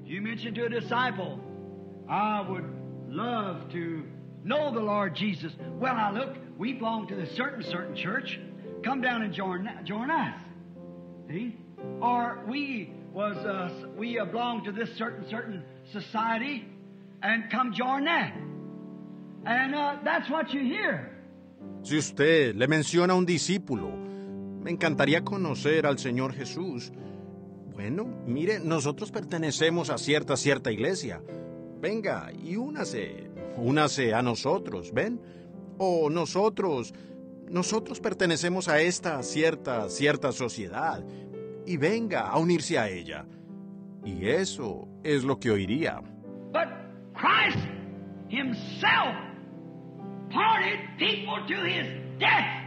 You mentioned to a disciple, I would love to know the Lord Jesus. Well, now look, we belong to this certain church. Come down and join us. See? Or we belong to this certain society, and come join that. And that's what you hear. Si usted le menciona a un discípulo, me encantaría conocer al Señor Jesús. Bueno, mire, nosotros pertenecemos a cierta iglesia. Venga y únase a nosotros, ¿ven? O nosotros pertenecemos a esta cierta sociedad. Y venga a unirse a ella. Y eso es lo que oiría. But Christ Himself parted people to His death.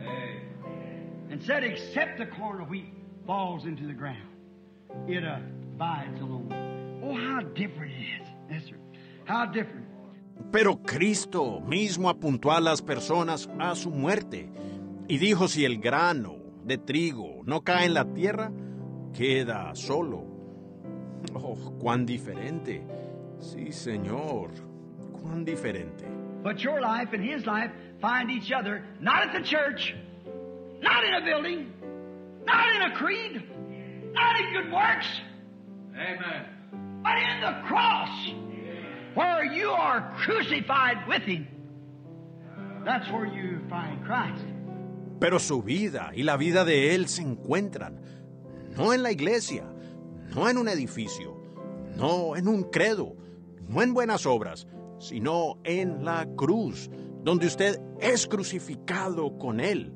And said, except the corn of wheat falls into the ground, it abides alone. Oh, how different it is. Yes, sir. How different. Pero Cristo mismo apuntó a las personas a su muerte y dijo, si el grano de trigo no cae en la tierra, queda solo. Oh, cuán diferente. Sí, Señor, cuán diferente. But your life and His life find each other, not at the church, not in a building, not in a creed, not in good works. Amen. But in the cross, where you are crucified with Him. That's where you find Christ. Pero su vida y la vida de Él se encuentran, no en la iglesia, no en un edificio, no en un credo, no en buenas obras, sino en la cruz, donde usted es crucificado con Él.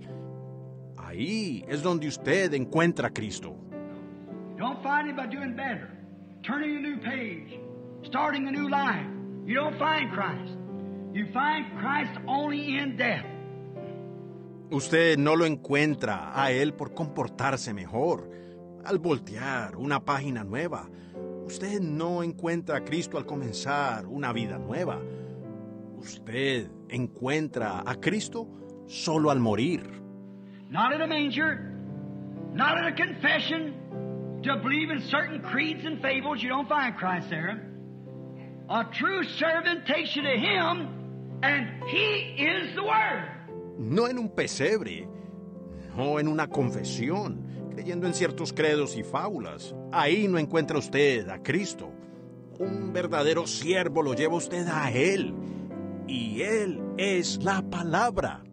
Ahí es donde usted encuentra a Cristo. You don't find Him by doing better, turning a new page, starting a new life. You don't find Christ. You find Christ only in death. Usted no lo encuentra a Él por comportarse mejor, al voltear una página nueva. Usted no encuentra a Cristo al comenzar una vida nueva. Usted encuentra a Cristo solo al morir. Not in a manger, not in a confession, to believe in certain creeds and fables. You don't find Christ there. A true servant takes you to Him, and He is the Word. No en un pesebre, no en una confesión, creyendo en ciertos credos y fábulas. Ahí no encuentra usted a Cristo. Un verdadero siervo lo lleva usted a Él. Y Él es la palabra.